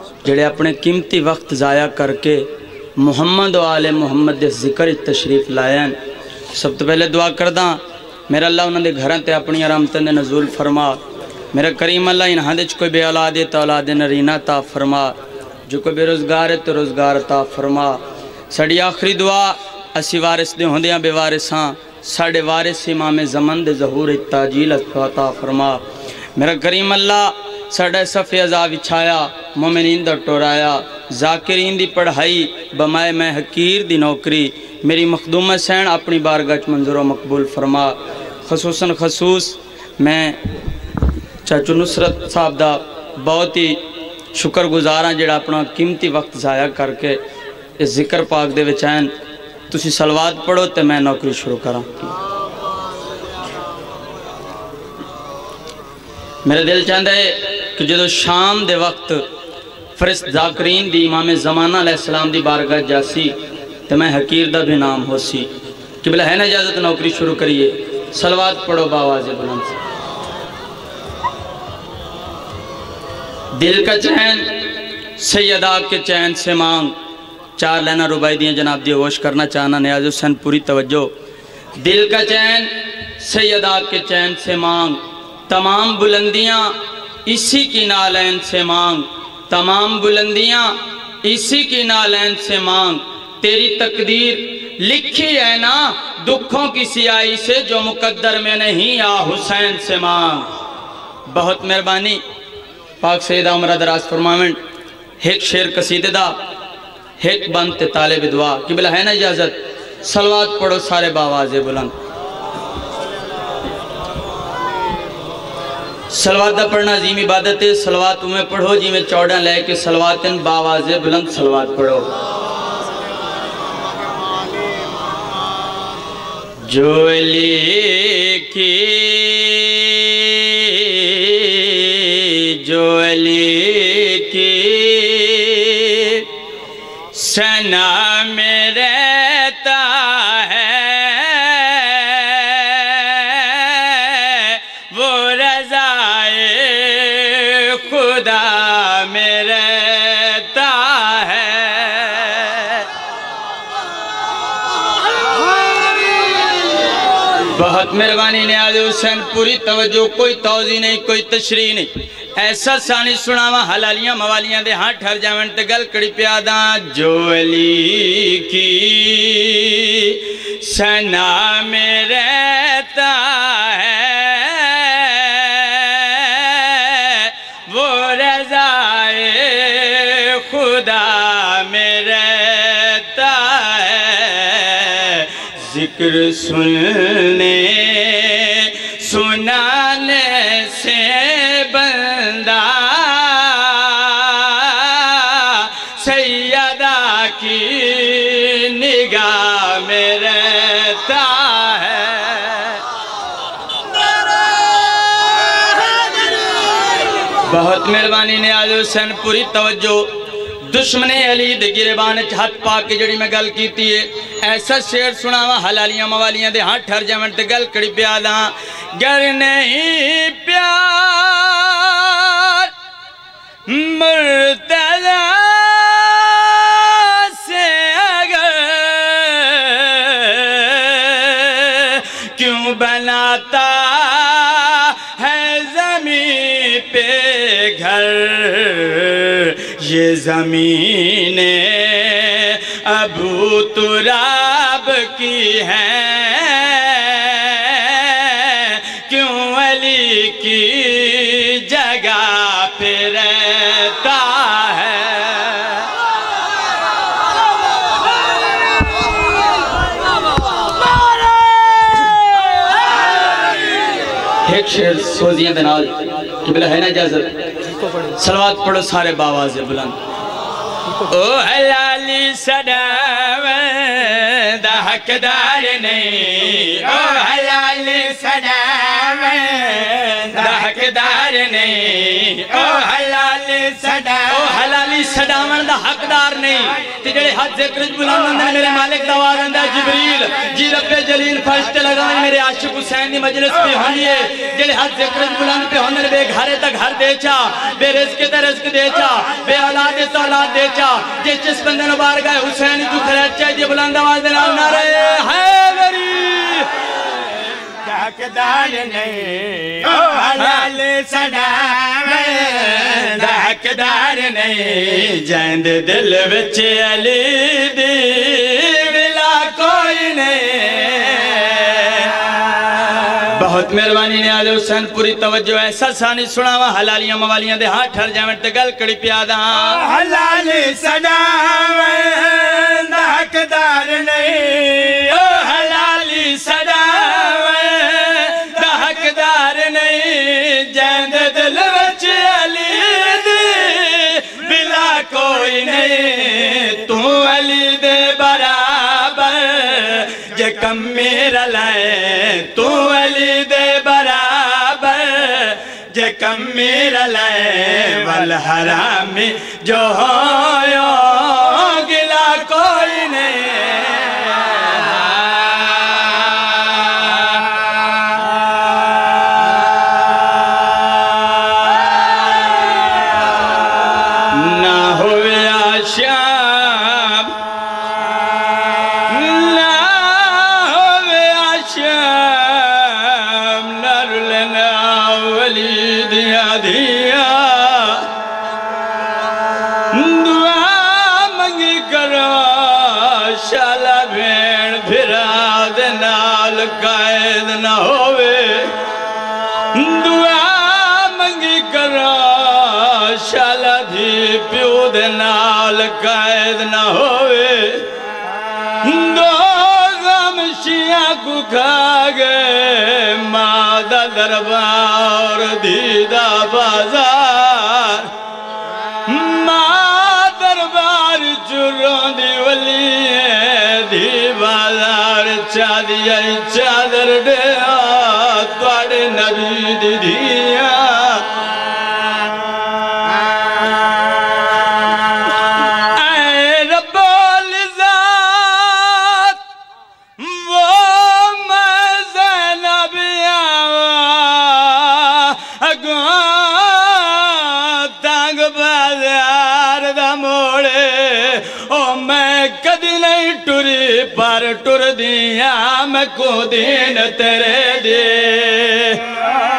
جڑے اپنے قیمتی وقت ضائع کر کے محمد و آل محمد دے ذکر تشریف لائے ہیں. سب تو پہلے دعا کردہ میرا اللہ انہوں نے گھران تے اپنی رحمتیں دے نزول فرما. میرا کریم اللہ انہاں دے کوئی بے اولاد ہے تو اولاد نرینہ تا فرما. جو کوئی بے روزگار ہے تو روزگار تا فرما. ساڑی آخری دعا اسی وارث دے ہوندیاں بے وارثاں ساڑے وارث امام زمن دے ظہور تاجیل عطا فرما. میرا کریم اللہ ساڑے صفِ عذاب اچھایا مومنین دا ٹورایا ذاکرین دی پڑھائی بمائے میں حقیر دی نوکری میری مخدومہ سین اپنی بارگاہ منظور و مقبول فرما. خصوصاً خصوص میں چاچو نصرت صاحب دا بہت ہی شکر گزاراں جڑا اپنا قیمتی وقت ضائع کر کے اس ذکر پاک دے وچین تسی صلوات پڑھو تے میں نوکری شروع کراں. میرے دل چاہتا ہے کہ جدو شام دے وقت فرست ذاکرین دی امام زمانہ علیہ السلام دی بارگاہ جاسی تو میں حقیر دا بھی نام ہو سی کہ بلا ہے نا اجازت نوکری شروع کریے. صلوات پڑھو باواز بلند سے. دل کا چین سیدہ کے چین سے مانگ 4 لینہ ربائی دیاں جناب دی ہوش کرنا چاہنا نیاز حسین پوری توجہ. دل کا چین سیدہ کے چین سے مانگ تمام بلندیاں اسی کی نالین سے مانگ. تمام بلندیاں اسی کی نالین سے مانگ. تیری تقدیر لکھی ہے نا دکھوں کی سیاہی سے جو مقدر میں نہیں آ حسین سے مانگ. بہت مہربانی پاک سیدہ عمرہ دراز فرمامنٹ ایک شیر قصیدہ دا ایک بند طالب دعا کہ بلا ہے نا اجازت صلوات پڑھو سارے باواز بلند. صلوات دا پڑھنا عظیم عبادت ہے. صلوات تمہیں پڑھو جی میں چوڑا لے کے صلواتن باواز بلند صلوات پڑھو. جو علی کی سنا میں رہتا ہے وہ رضائے خدا میں رہتا ہے. بہت مہربانی نیاز حسین پوری توجہ کوئی توضیح نہیں کوئی تشریح نہیں. ایسا سانی سناوا حلالیاں موالیاں دے ہاں ٹھر جاون تے گل کڑی پیاداں. جو علی کی سنا میں رہتا ہے وہ رضائے خدا میں رہتا ہے. ذکر سننے سنانے سے بندہ سیدہ کی نگاہ میں رہتا ہے. بہت مہربانی نیاز حسین پوری توجہ. دشمن علی دے گریبان ہاتھ پا کے جڑی میں گل کیتی ہے ایسا شعر سناوا حلالیاں موالیاں دے ہاں ٹھر جاون تے گل کڑی پیاداں. گر نہیں پیار مرتضی سے اگر کیوں بناتا ہے زمین پہ گھر. یہ زمین ابو تراب کی ہے کیوں علی کی جگہ پہ رہتا ہے. ایک شعر سوزیاں دنال کہ بلا ہے نا اجازت صلوات پڑھو سارے باواز بلند. او حلالی صدام دا حقدار نہیں. او حلالی صدام دا حقدار نہیں. او حلالی صدام علی سڈاون دا حقدار نہیں تے جڑے ہاتھ ذکر بلند ہوندے میرے مالک دا آواز آندا ہے جبریل جی رب جلیل فرش تے لگاویں میرے عاشق حسین دی مجلس پہ ہوندی ہے جڑے ہاتھ ذکر بلند پہ ہوندے بے گھرے تے گھر دے چا بے رزق تے رزق دے چا بے اولاد تے اولاد دے چا جس بندے نو بار گئے حسین تو خرید چاہیے بلند آواز دے نال نعرہ حیدری حقدار نہیں او حلال سڈاویں دا حقدار نہیں جیند دل وچ علی دی ولا کوئی نہیں بہت مہربانی نے آل حسین پوری توجہ ایسا سانی سناوا حلالیاں موالیاں دے ہاں ٹھر جاویں تے گل کڑی پیادا حلال سڈاویں دا حقدار نہیں او حلال سڈاویں جیند دل وچ علی دی بلا کوئی نہیں تو علی دے برابر جے کم میرا لائے تو علی دے برابر جے کم میرا لائے والحرام جو ہو گلا کوئی نہیں قائد نہ ہوئے دعا منگی کرا شالا دھی پیو دے نال قائد نہ ہوئے دو غم شیعہ کو کھا گئے مادہ دربار دیدہ بازار ماں دربار چروں دی ولی دی بازار چادیا چادر دیا توڑے نبی دی دیا اے رب العزت وہ میں زینب اگاں تانگ بازار دا موڑے او میں کدی نہیں ٹری پر ٹر دیاں میں کو دین تیرے دے